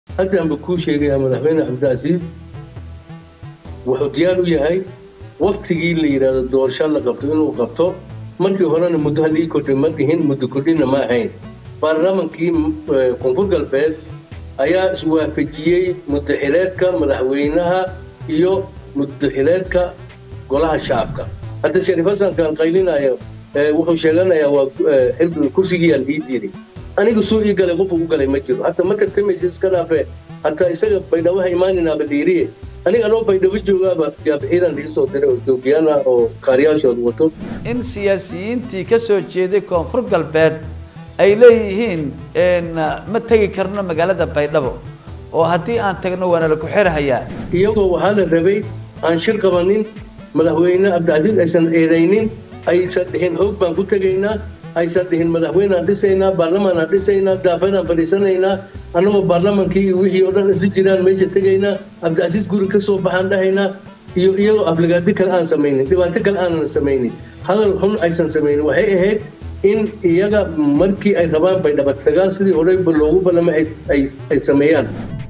hadda aan ku sheegay madaxweyne Cabdilcasiis wuxuu diyaar u yahay waqtigii la yiraahdo doorasho la qabto inuu qabto markii horena muddo hadii ku dhimaadeen muddo kordhina ma ahayn baarlamaankii koonfur galbeed ayaa iswaafajiyay muddaxileedka madaxweynaha iyo muddaxileedka golaha shacabka hadda Shariif Xasan kan qaylinayo wuxuu sheeganayaa waa kursigii aan diiday anigu soo ii galay qof ugu galay ma jiro hatta ma tartamaysa iska dhaafay hatta isaga baydhabo imaanina badiriye aniga loo baydhabo joogaaba ciidan dhiisoo diray oo Ethiopiana oo qaariyaashood wato in siyaasiyiintii ka soo jeeday koonfur galbeed ay leeyihiin ma tagi karno magaalada baydhabo oo haddii aan tagno waana la ku xirahayaa iyagoo waxaa la rabay aan shir qabanin madaxweyne Cabdilcasiis aysan eedaynin aysan dhihin hoog baan ku tagaynaa aysan dhihin madaxweyne aan dhisaynaa baarlamaan aan dhisaynaa daafadaan fadhiisanaynaa annagoo baarlamaankii iyo wixii oo dhan isu jiraan meesha tagaynaa Cabdilcasiis guri ka soo baxaan dhahaynaa iyo iyagoo aflagaadi kale aan samaynin dhibaato kale aanan samaynin hadal xun aysan samaynin waxay ahayd in iyaga markii ay rabaan baydhabo tagaan sidii horeyba loogu ballamay ay sameeyaan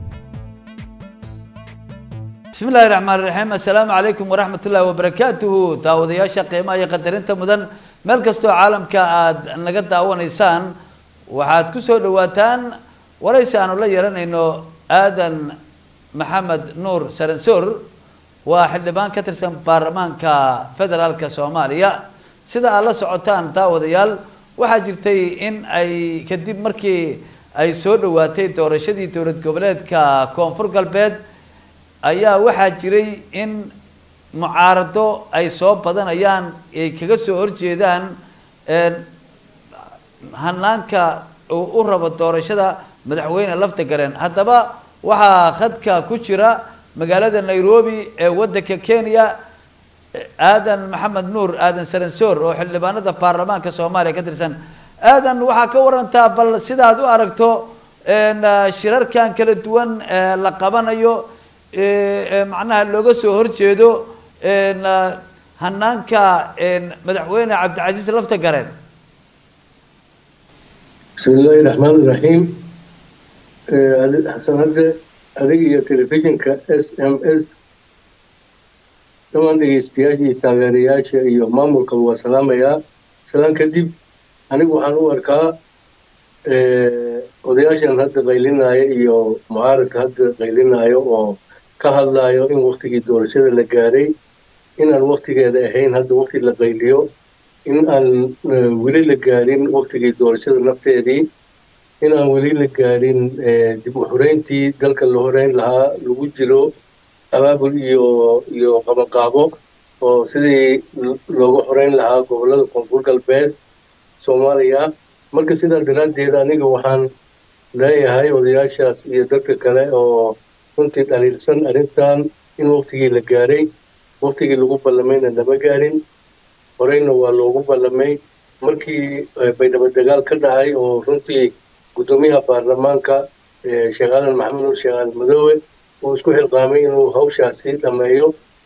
بسم الله الرحمن الرحيم السلام عليكم ورحمة الله وبركاته داود يا شقيمة يا قدرين تمدن ملكستو عالم كاد نقد داون إنسان وحد كسر دواتان وليس أنا ولا يرن إنه آدم محمد نور سرنسور واحد لبان كترسم برلمان كفدرال كسوماليا سيدا الله سعوتان داود يال وحاجرتي إن أي كديب مركي أي سود دواتي دورشدي دورت قبلات ككونفور قلبات ayaa waxaa jiray in mucaarado ay soo badanayaan ay kaga soo horjeedaan hanaanka u rabo doorashada madaxweyne lafta garan haddaba waxaa khadka ku jira magaalada Nairobi ee waddanka Kenya Aadan Maxamed Nuur Aadan Saransoor oo xildhibaanada baarlamaanka Soomaaliya ka tirsan Aadan waxa ka warantaa bal sidaad u aragto shirarkan kala duwan la qabanayo معناها لوجو سهر جدو هنانكا مدحوين عبد العزيز لفت قرن بسم الله الرحمن الرحيم حسن هذا هذه تلفزيون ك SMS طبعا دي استياجي تغييرات iyo maamulka waa salaamaya salaan kadib anigu waxaan u arkaa odayaashan hadda qaylinaya iyo mucaaradka hadda qaylinaya oo ka hadlayo in waqtigii doorashada la gaaray in aan waqtigeeda ahayn hadda waqti la qayliyo in aan weli la gaarin waqtigii doorashada nafteedii in aan weli la gaarin dib u xoreyntii dalka la horeyn lahaa lagu jiro abaabul iyo qabanqaabo oo sidii loogu xoreyn lahaa gobollada koonfur galbeed Soomaaliya marka sidaa daraaddeed aniga waxaan leeyahay odayaashaas iyo dadka kale oo runtii dhaliilsan arrintan in waqtigii la gaaray waqtigii lagu ballamayna lama gaarin horeyna waa loogu ballamay markii baydhabo dagaal ka dhacay oo runtii gudoomiyaha baarlamaanka Sheekh Aadan Maxamed Nuur Sheekh Aadan Madoowe oo isku xilqaamay inuu hawshaasi dhameeyo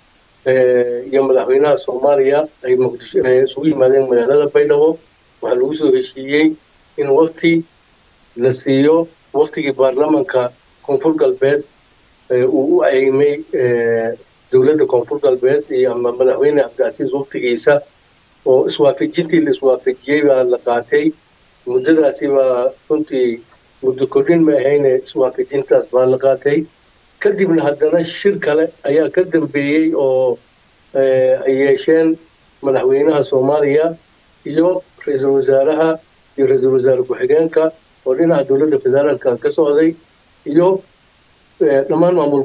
iyo madaxweynaha Soomaaliya ay Muqdisho isugu yimaadeen magaalada baydhabo waxaa lagu soo heshiiyey in waqti la siiyo waqtigii baarlamaanka koonfur galbeed uu u aymay dawladda koonfur galbeed iyo ama madaxweyne Cabdilcasiis waqtigiisa oo iswaafajintii la iswaafajiyay baa la qaatay muddadaasi waa runtii muddo kordhin ma ahayn iswaafajintaas baa la qaatay kadibna haddana shir kale ayaa ka dambeeyey oo ay yeesheen madaxweynaha Soomaaliya iyo ra'iisul wasaaraha iyo ra'iisul wasaare ku-xigeenka oo dhinaca dawladda federaalka ka socday iyo dhammaan maamul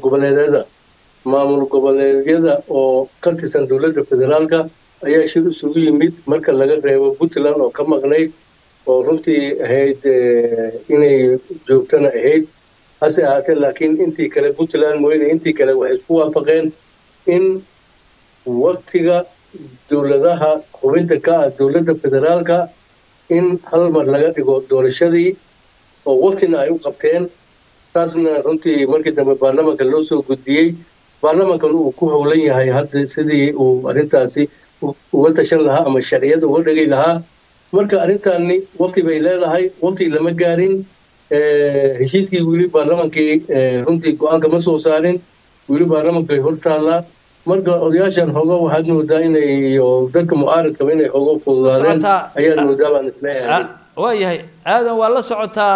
goboleedyada oo ka tirsan dawladda federaalka ayaa shir isugu yimid marka laga reebo Puntland oo ka maqnayd oo runtii ahayd inay joogtana ahayd hase ahaatee laakiin intii kale Puntland mooyee intii kale waxay isku waafaqeen in waqtiga dawladaha xubinta ka ah dawladda federaalka in hal mar laga dhigo doorashadii oo waqtina ay u qabteen taasna runtii markii dambe baarlamaanka loo soo gudbiyey baarlamaankan uu ku howlan yahay hadda sidii uu arrintaasi uga tashan lahaa ama sharciyada uga dhigay lahaa marka arrintaani waqti bay leedahay waqti lama gaarin heshiiskii weli baarlamankii runtii go-aanka ma soo saarin weli baarlamankay hor taallaa marka odayaashan hogo waxaad moodaa inay iyo dadka mucaaradkaba inay hogo fududaadeen ayaad moodaa baan isleeyahay waayahay aadan waa la socotaa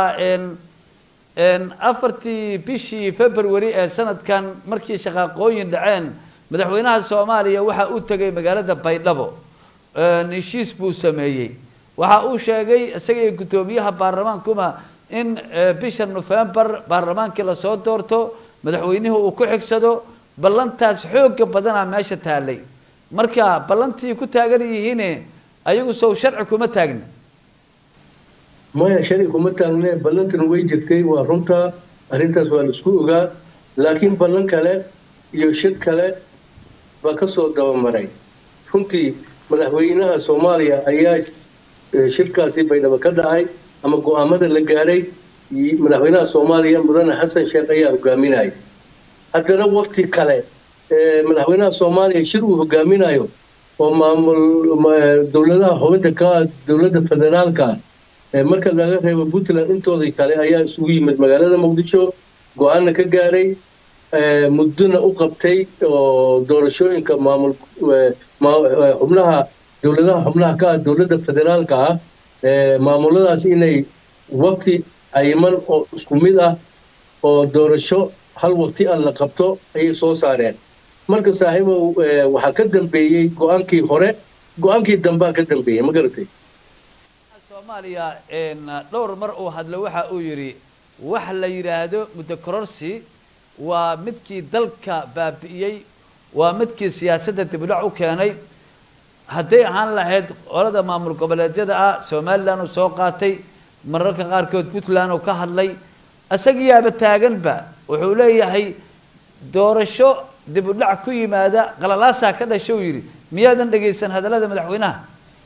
afartii bishii february ee sanadkan markii shaqaaqooyin dhaceen madaxweynaha soomaaliya waxa uu tegay magaalada baydhabo heshiis buu sameeyey waxa uu sheegay isaga iyo guddoomiyaha baarlamaankuma in bisha November baarlamaankii la soo doorto madaxweynuhu uu ku xigsado ballantaas xoog badan meesha taalay marka ballantii ku taagan yihiin ayagu soo sharci kuma taagna maya sharci kuma taagna ballantan way jirtay waa runta arintaas waa la isku ogaa laakiin ballan kale iyo shir kale ba ka soo dabamaray runtii madaxweynaha Soomaaliya ayaa shirkaasi baydhabo ka dhacay ama go'aamada la gaaray madaxweynaha Soomaaliya mudane Xasan Sheekh ayaa hogaaminayay haddana waqti kale madaxweynaha Soomaaliya shir uu hogaaminayo oo maamul dawladaha xubinta ka dawladda federaalka marka laga reebo Puntland intooda kale ayaa isugu yimid magaalada Muqdisho go'aan ka gaaray muddana u qabtay oo doorashooyinka maamul xubnaha dawladaha xubnaha ka dawladda federaalka maamuladaas inay waqti ayman oo isku mid ah oo doorasho hal waqti aan la qabto ay soo saareen marka saaxiibo waxa ka dambeeyay go'aankii hore go'aankii dambe ka dambeeyay ma garatay Soomaaliya dhowr mar oo hadla waxa uu yiri wax la yiraahdo muddo kororsi waa midkii dalka baabi'iyay waa midkii siyaasadda dib u dhac u keenay hadday ahaan lahayd qolada maamul goboleedyada Soomaaliland oo soo qaatay mararka qaarkood Puntland oo ka hadlay asagiyaaba taaganba wuxuu leeyahay doorasho dib u dhac ku yimaada qalalaasa ka dhashay yiri miyaadan dhageysan hadalada madaxweynaha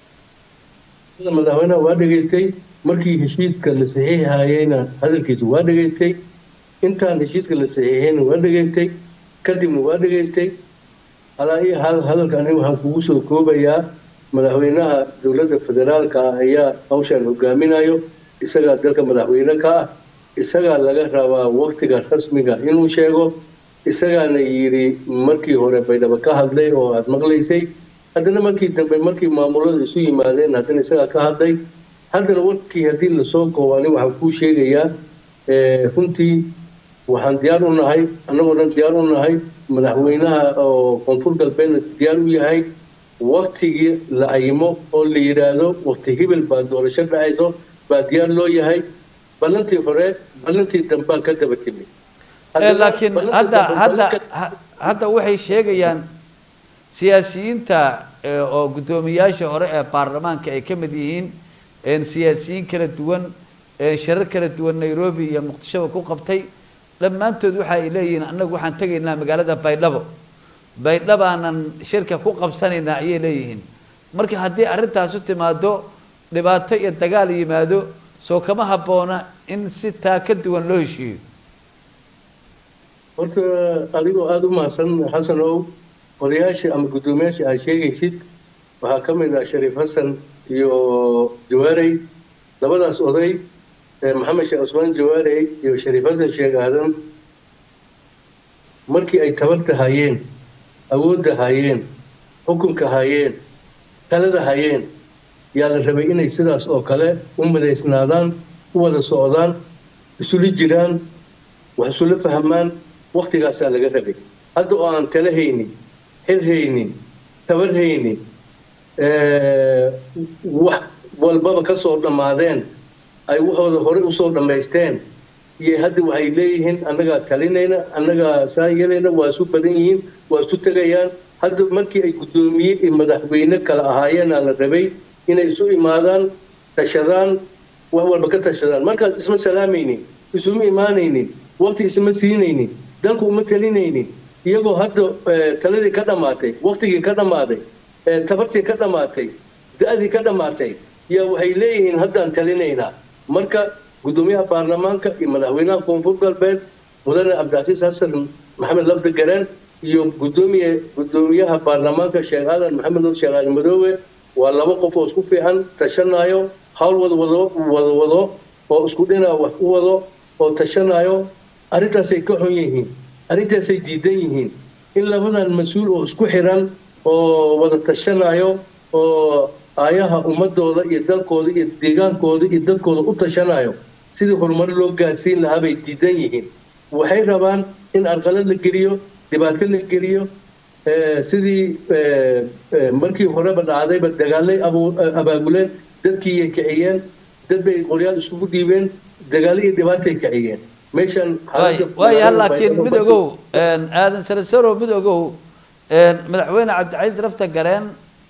waa dhageystay markii heshiiska la saxiixayayna hadalkiisa waa dhageystay intaan heshiiska la saxiixayna waa dhageystay kadibna waa dhageystay alaa iyo hadalkan waxaan kugu soo koobayaa madaxweynaha dawladda federaalka ayaa hawshan hogaaminayo isaga dalka madaxweyne ka isaga laga rabaa waqtiga rasmiga inuu sheego isagaana yiri markii hore baydhabo ka hadlay oo aad maqlaysay haddana markii dambe markii maamulada isu yimaadeen haddana isaga ka hadlay haddana waqti hadii la soo koobani waxaan ku sheegayaa runtii waxaan diyaar u nahay annagoo diyaar u nahay madaxweynaha oo koonfur galbeed diyaar u yahay waqtigii la ayimo oo la yiraahdo waqti hibil baa doorasho dhacayso baa diyaar loo yahay ballantii hore ballantii dambe ka daba timi laakiin hadda waxay sheegayaan siyaasiyiinta oo guddoomiyaasha hore ee baarlamaanka ay ka mid yihiin siyaasiyiin kala duwan shirar kala duwan Nairobi iyo Muqdisho ku qabtay dhammaantood waxa ay leeyihiin annagu waxaan tagaynaa magaalada Baydhabo aanan shirka ku qabsanaynaa ayay leeyihiin marka haddii arrintaas u timaado dhibaato iyo dagaal yimaado soo kama habboona in si taa ka duwan loo heshiiyo horta adigoo aad u mahadsan xasanow odayaasha ama guddoomiyaasha aad sheegaysid waxaa ka mid ah Shariif Xasan iyo Jawaarey labadaas oday maxamed sheekh Usmaan Jawaarey iyo Shariif Xasan Sheekh Aadan markii ay tabarta hayeen awoodda hayeen xukunka hayeen talada hayeen yaa la rabay inay sidaas oo kale u midaysnaadaan u wada socdaan isula jiraan wax isula fahmaan waqtigaasaa laga rabay hadda oo aan tala haynin xil haynin tabar haynin wax walbaba ka soo dhammaadeen ay waxooda hore u soo dhammaysteen iyo hadda waxay leeyihiin annagaa talinayna annagaa saa yeelayna waa isu badan yihiin waa isu tegayaan hadda markii ay guddoomiye iyo madaxweyne kala ahaayeenaa la rabay inay isu imaadaan tashadaan wax walba ka tashadaan markaas isma salaamaynin isuma imaanaynin waqti isma siinaynin dalku uma talinaynin iyagoo hadda taladii ka dhammaatay waqtigii ka dhammaaday tabartii ka dhammaatay da'dii ka dhammaatay yaa waxay leeyihiin haddaan talinaynaa marka guddoomiyaha baarlamaanka iyo madaxweynaha koonfur galbeed mudane Cabdicasiis Xasan Maxamed Lafdi Gareen iyo guddoomiyaha baarlamaanka Sheekh Aadan Maxamed Nur Sheekh Aadan Madoobe waa laba qof oo isku fiican tashanayo hawl wado oo isku dhinac wax u wado oo tashanayo arrintaasay ka xun yihiin arrintaasay diidan yihiin in labadan mas-uul oo isku xiran oo wada tashanayo oo ayaha ummadooda iyo dalkooda iyo deegaankooda iyo dadkooda u tashanayo sidii horumar loo gaarsiin lahaa bay diidan yihiin waxay rabaan in arqalad la geliyo dhibaato la geliyo sidii markii horeba dhacdayba dagaalay abaabuleen dadkii ay kiciyeen dad bay qoryaal isugu dhiibeen dagaalo iyo dhibaatay kiciyeen meeshan waayaha laakiin mid ogow aadan sarasaro mid ogow madaxweyne cabdicasiis lafta gareen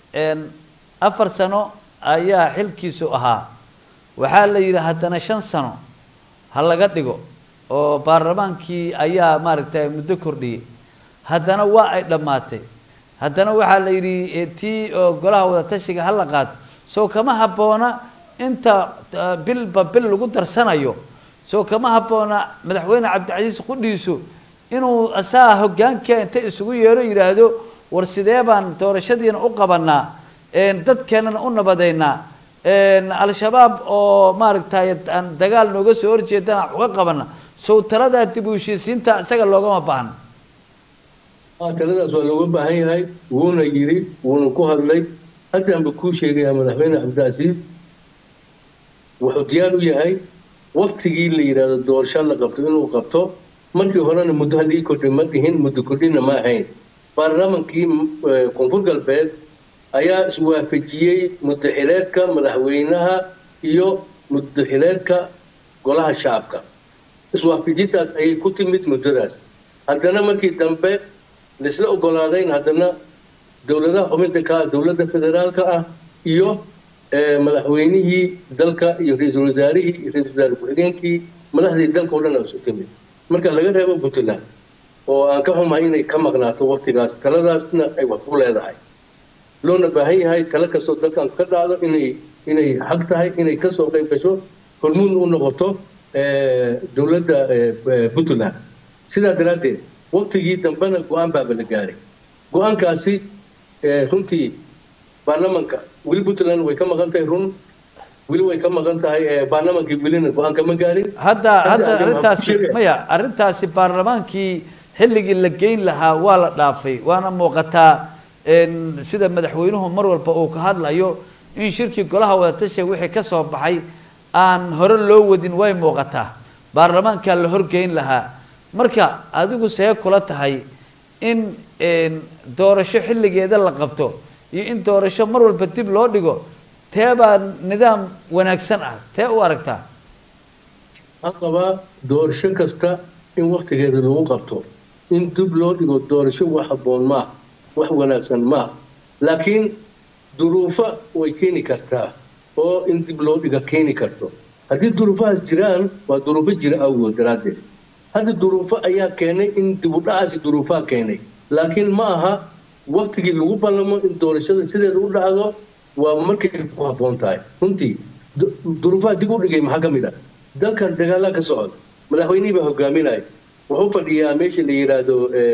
4 sano ayaa xilkiisu ahaa waxaa la yidhi haddana 5 sano ha laga dhigo oo baarlamaankii ayaa maaragtay muddo kordhiyey haddana waa ay dhammaatay haddana waxaa la yidhi tii oo golaha wadatashiga ha la qaato soo kama habboona inta bilba bil lagu darsanayo soo kama habboona madaxweyne cabdicasiis qudhiisu inuu asaa hoggaanka inta isugu yeero yidhaahdo war sidee baan doorashadiina u qabanaa dadkeenana u nabadaynaa al-shabaab oo maaragtay aan dagaal nooga soo horjeedana uga qabana soo taladaa dib u heshiisiinta isaga loogama baahan taladaas waa looga baahan yahay wuuna yiri wuuna ku hadlay haddaanba kuu sheegayaa madaxweyne cabdicasiis wuxuu diyaar u yahay waqtigii la yidhaahdo doorasho la qabto inuu qabto markii horena muddo haddii kordhi ma dhihin muddo kordhina ma ahayn baarlamaankii koonfur galbeed ayaa iswaafajiyey muddaxileedka madaxweynaha iyo muddaxileedka golaha shacabka iswaafajintaas ayay ku timid muddadaas haddana markii dambe laisla ogolaadayn haddana dowladaha xubinta ka dowladda federaalka ah iyo madaxweynihii dalka iyo ra-iisul wasaarihii iyo ra-iisul wasaare ku-xigeenkii madaxdii dalka oo dhan ay isu timid marka laga reebo puntland oo aan ka xumahay inay ka maqnaato waqtigaas taladaasna ay wax ku leedahay loona baahan yahay talo kastoo dalkan ka dhacdo inay xaq tahay inay kasoo qayb gasho hormuud u noqoto dowladda puntland sidaa daraaddeed waqtigii dambena go-aan baaba la gaaray go-aankaasi runtii baarlamaanka weli puntland way ka maqan tahay run weli way ka maqan tahay baarlamaankii welina go-aan kama gaarin hadda arrintaasi maya arrintaasi baarlamaankii xilligii la geyn lahaa waa la dhaafay waana muuqataa sida madaxweynuhu mar walba uu ka hadlayo in shirkii golaha wadatashiga wixii ka soo baxay aan hore loo wadin way muuqataa baarlamaanka la horgeyn lahaa marka adigu see kula tahay in doorasho xilligeeda la qabto iyo in doorasho mar walba dib loo dhigo teebaa nidaam wanaagsan ah tee u aragtaa waxaan qabaa doorasho kasta in waqtigeeda lagu qabto in dib loo dhigo doorasho wax habboon maaha wax wanaagsan maaha laakiin duruufo way keeni kartaa oo in dib loo dhiga keeni karto haddii duruufahaas jiraan waa duruufo jira awgood daraaddeed hadda duruufo ayaa keenay in dib u dhacaasi duruufaha keenay laakiin ma aha waqtigii lagu ballamo in doorashada sideeda u dhacdo waa markay ku habboon tahay runtii duruufaha dib u dhigay maxaa ka mid ah dalkan dagaalaa ka socda madaxweynihii baa hogaaminaya wuxuu fadhiyaa meesha la yidhaahdo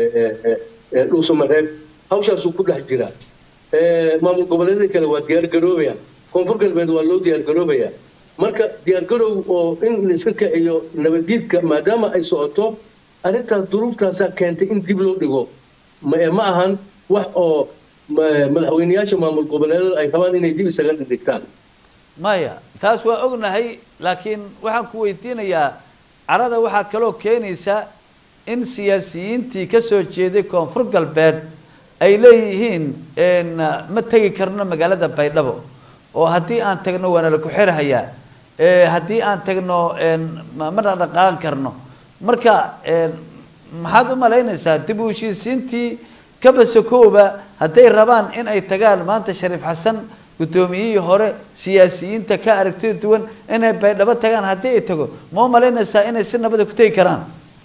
dhuusamareeb hawshaasuu ku dhex jiraa maamul goboleedyada kale waa diyaar garoobaya koonfur galbeed waa loo diyaar garoobaya marka diyaargarow oo in laiska kiciyo nabaddiidka maadaama ay socoto arrintaas duruuftaasaa keentay in dib loo dhigo ma ahan wax oo madaxweyneyaasha maamul goboleedada ay rabaan inay dib isaga dhigtaan maya taas waa ognahay laakiin waxaan ku weydiinayaa carada waxaa kaloo keenaysa in siyaasiyiintii ka soo jeeday koonfur galbeed ay leeyihiin ma tegi karno magaalada baydhabo oo haddii aan tagno waana la ku xirhayaa haddii aan tagno ma dhaqdhaqaaqan karno marka maxaad u malaynaysaa dib u heshiisiintii kabasakooba hadday rabaan in ay tagaan maanta shariif xasan guddoomiyihii hore siyaasiyiinta ka aragtida duwan inay baydhabo tagaan haddii ay tago ma u malaynaysaa inay si nabada ku tegi karaan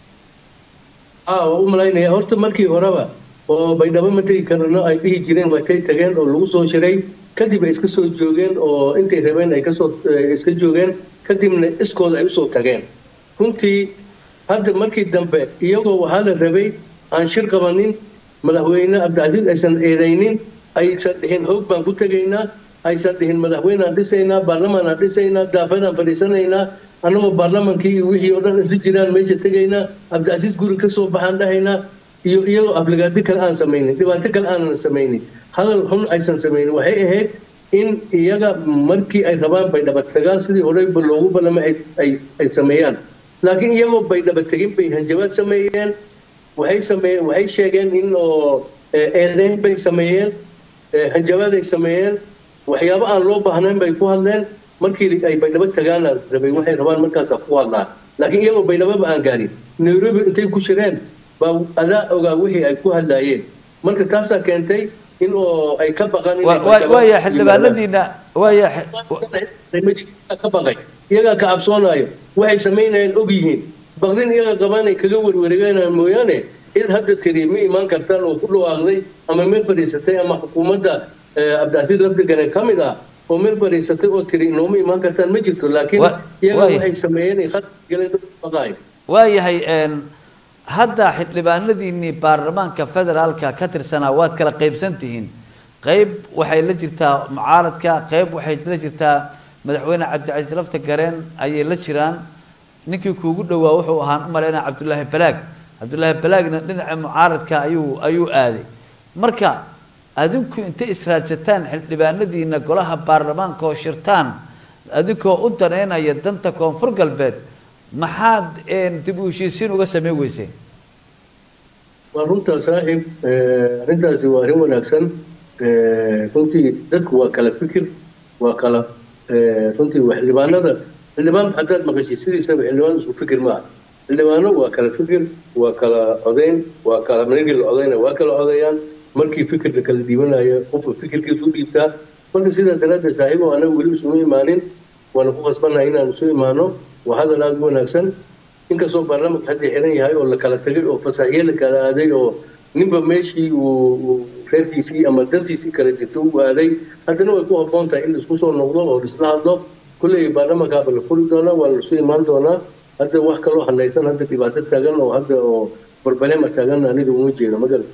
waa u malaynaya horta markii horeba oo baydhabo ma tegi karno ay dhihi jireen watay tageen oo lagu soo shiray kadib ay iska soo joogeen oo intay rabeen ay kasoo iska joogeen kadibna iskooda ay usoo tageen runtii hadda markii dambe iyagoo waxaa la rabay aan shir qabanin madaxweyne cabdicasiis aysan eedaynin aysan dhihin hoog baan ku tegaynaa aysan dhihin madaxweyneaan dhisaynaa baarlamaanaan dhisaynaa daafadaan fadhiisanaynaa annagoo baarlamaankii iyo wixii oo dhan isu jiraan meesha tegaynaa cabdicasiis guri ka soo baxaan dhahaynaa iyo iyagoo aflagaadi kale aan samaynin dhibaato kale aanan samaynin hadal xun aysan samaynin waxay ahayd in iyaga markii ay rabaan baydhaba tagaan sidii horeyba loogu ballamay ay sameeyaan laakiin iyagoo baydhaba tegin bay hanjabaad sameeyeen waxay sheegeen in oo eedeyn bay sameeyeen hanjabaad ay sameeyeen waxyaabo aan loo baahnayn bay ku hadleen markii ay baydhaba tagaana rabay waxay rabaan markaas ku hadlaan laakiin iyagoo baydhababa aan gaarin nairobi intay ku shireen baa adaa ogaa wixii ay ku hadlaayeen marka taasaa keentay in oo ay ka baqaan waaya xildhibaanadiina waaya ka baqay iyagaa ka cabsoonayo waxay samaynayaan og yihiin baqdin iyaga qabaanay kaga werwareeganayaan mooyaane cid hadda tiri ma imaan kartaan oo ku dhawaaqday ama meel fadhiisatay ama xukuumadda cabdicasiis lafdigane ka mid ah oo meel fadhiisatay oo tiri inooma imaan kartaan ma jirto laakiin iyaga waxay sameeyeen ay khadka galeen baqaayo waayahay hadda xildhibaanadiinii baarlamaanka federaalka ka tirsanaa waad kala qaybsan tihiin qayb waxay la jirtaa mucaaradka qayb waxay la jirtaa madaxweyne cabdicasiis lafta gareen ayay la jiraan ninkii kuugu dhowaa wuxuu ahaan u maleynaa cabdullaahi balaagna dhinaca mucaaradka ayuu aaday marka adinku intay israadsataan xildhibaanadiina golaha baarlamaanka oo shirtaan adinkoo u daneynaya danta koonfur galbeed maxaad dib u heshiisiin uga samayn weyseen waa runtaa saaxiib arrintaasi waa arrin wanaagsan runtii dadku waa kala fikir waa kala runtii xildhibaan haddaad maqashid sidiisaba xildhibaan isku fikir maaha xildhibaano waa kala fikir waa kala codayn waa kala markii la codayna waa kala codayaan markii fikirka kala dhiibanayo qofka fikirkiisu u dhiibtaa marka sidaa daraaddeed saaxiib oo anaga weli isuma imaanin waana ku khasbannahay inaan isu imaano waa hadal aada u wanaagsan inkastoo baarlamaanka hadda xiran yahay oo la kala tagay oo fasaxyo la kala aaday oo ninba meeshii uu reerkiisii ama dantiisii kala jirto u aaday haddana way ku habboon tahay in laisku soo noqdo oo laisla hadlo kulley baarlamaankaaba la furi doonaa waa laisu imaan doonaa hadda wax kaloo hanaysan hadda dhibaato taagan oo hadda oo barbalema taagan aniga uma jeedo ma garata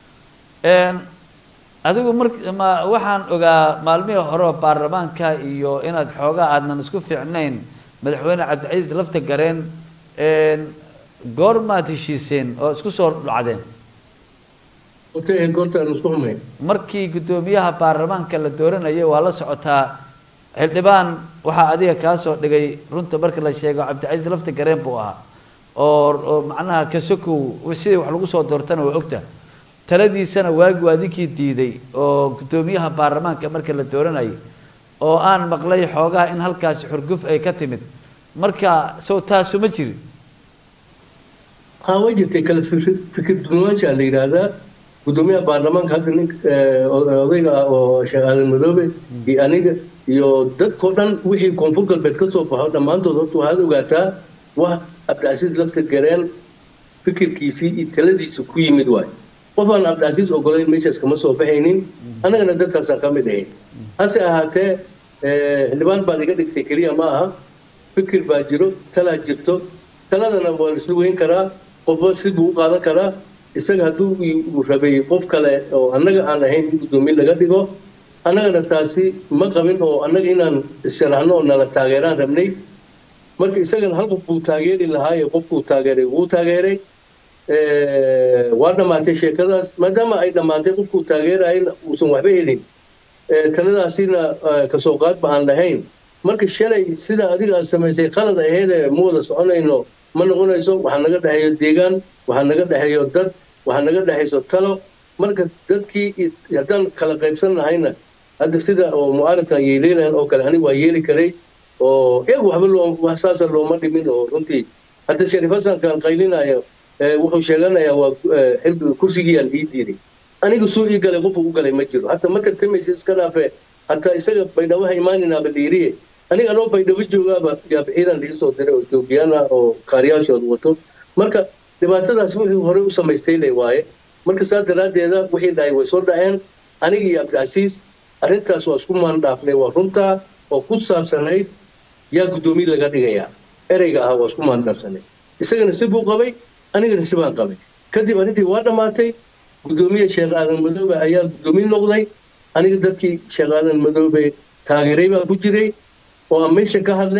adigu waxaan ogaa maalmihii hore baarlamaanka iyo inaad xoogaa aadnan isku fiicnayn madaxweyne cabdicasiis lafta gareen goormaad heshiiseen oo isku soo dhacdeen goortaan isku xumayn markii guddoomiyaha baarlamaanka la dooranayay waa la socotaa xildhibaan waxaa adiga kaa soo dhigay runta marka la sheego cabdicasiis lafta gareen buu ahaa oo macnaha kasokow sidii wax lagu soo doortana waa ogta taladiisana waagi adinkii diiday oo guddoomiyaha baarlamaanka marka la dooranayay oo aan maqlay xoogaha in halkaasi xurguf ay ka timid marka soo taasu ma jirin way jirtay kala fikir duwanaansha la yidhaahdaa guddoomiyaha baarlamaanka hadda nin odayga ah oo sheekh aadan madoobe iyo aniga iyo dadkao dhan wixii koonfur galbeed ka soo baxo dhammaantood horta waxaad ogaataa wax cabdicasiis lafta gareen fikirkiisii iyo taladiisa ku yimid waayo qof aan cabdicasiis ogolayn meeshaas kama soo baxaynin annagana dadkaasaan ka mid ahayn hase ahaatee xildhibaan baad iga dhigtay keliya ma aha fikir baa jiro talaa jirto taladana waa la isla weyn karaa qofba siduu u qaadan karaa isaga hadduu rabay qof kale oo annaga aan ahayn in guddoomiye laga dhigo annagana taasi ma qabin oo annaga inaan issharaxno oo nala taageeraan rabnay marka isagana hal qof buu taageeri lahaaye qofkuu taageeray wuu taageeray waa dhammaatay sheekadaas maadaama ay dhammaatay qofkuu taageerayn uusan waxba helin taladaasina kasoo qaadba aan lahayn marka shalay sida adiga aad samaysay qalad aheedee ma wada soconayno ma noqonayso waxaa naga dhexeeyo deegaan waxaa naga dhexeeyo dad waxaa naga dhexayso talo marka dadkii haddaan kala qaybsan nahayna hadda sida oo mucaaradkan yeeleelayan oo kale aniga waa yeeli karay oo iyagu waxba saasa looma dhimin oo runtii hadda shariif hasankan qaylinayo wuxuu sheeganayaa waa kursigiiyaan ii diiday aniga suu ii galay qofu u galay ma jiro hataa ma tartamaysa iska dhaafe hataa isaga baydhabaha imaaninaaba dhiiriye aniga anoo baydhabo joogaaba yaaba ciidan lii soo diray oo ethoobiyaana oo kaariyaashood wato marka dhibaatadaas wixii horey u samaystay lay waaye marka saa daraaddeeda wixii dhahay way soo dhaceen aniga iyo cabdicasiis arrintaas waa isku maandhaafnay waa runtaa oo ku saabsanayd yaa guddoomiye laga dhigayaa ereyga ah waa isku maandhaafsanay isagana si buu qabay anigana si baan qabay kadib arrintii waa dhammaatay guddoomiye sheekh aadan madoobe ayaa guddoomiye noqday aniga dadkii sheekh aadan madoobe taageeray baan ku jiray oo aan meesha ka hadlay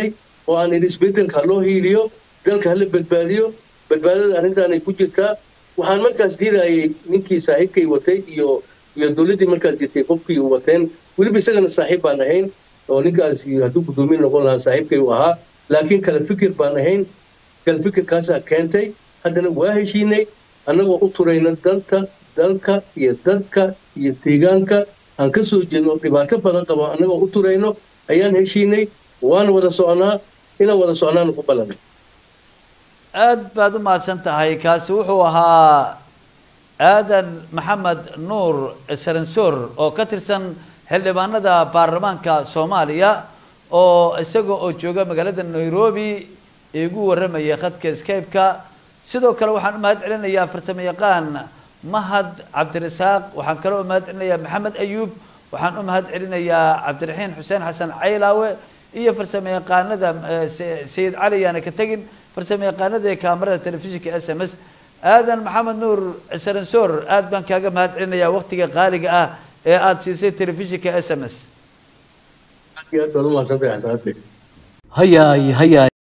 وأن الإسبيتن كله هيليو دلك هلا بالباديو بالباديو أرنتا أنا كوجتا وحن مركز دير أي نكى صاحب كي وتي يو دولتي مركز دير تكوب كي وتين ولي بيسألنا صاحب بانهين ونكاس يهدوك دومين نقولها صاحب كي وها لكن كلا فكر بانهين كلا فكر كاسا كنتي هذا واهشيني أنا وأطرينا دلك يدلك يتيجانك أنكسو جنو رباطة بدن طبعا أنا وأطرينا أيان هشيني وأنا ودا سؤالنا إنا ودا سؤالنا نقبلنا aad baad u mahadsan tahay kaasi wuxuu ahaa aadan maxamed nuur saransoor oo ka tirsan xildhibaanada baarlamaanka Soomaaliya oo isaga oo jooga magaalada Nairobi igu waramaya khadka Skype-ka sidoo kale waxaan u mahad celinayaa farsamayaqaan Mahad Cabdirasaaq waxaan kale u mahad celinayaa Maxamed Ayuub waxaan u mahad celinayaa Cabdiraxiin Xuseen Xasan Caylaawe iyo farsamayaqaanada Sayid Cali yaana ka tagin farsamayaqaanada kaamirada telefishinka SMS aadan maxamed nuur saransoor aad baan kaaga mahad celinayaa waqtiga qaaliga ah ee aad siisay telefishinka SMS هيا